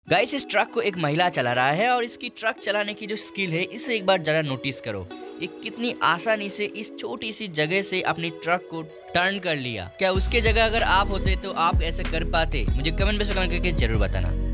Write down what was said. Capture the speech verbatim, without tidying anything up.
Guys इस truck को एक महिला चला रहा है और इसकी ट्रक चलाने की जो स्किल है इसे एक बार जरा नोटिस करो। ये कितनी आसानी से इस छोटी सी जगह से अपनी ट्रक को टर्न कर लिया। क्या उसके जगह अगर आप होते तो आप ऐसे कर पाते? मुझे कमेंट में कमेंट करके जरूर बताना।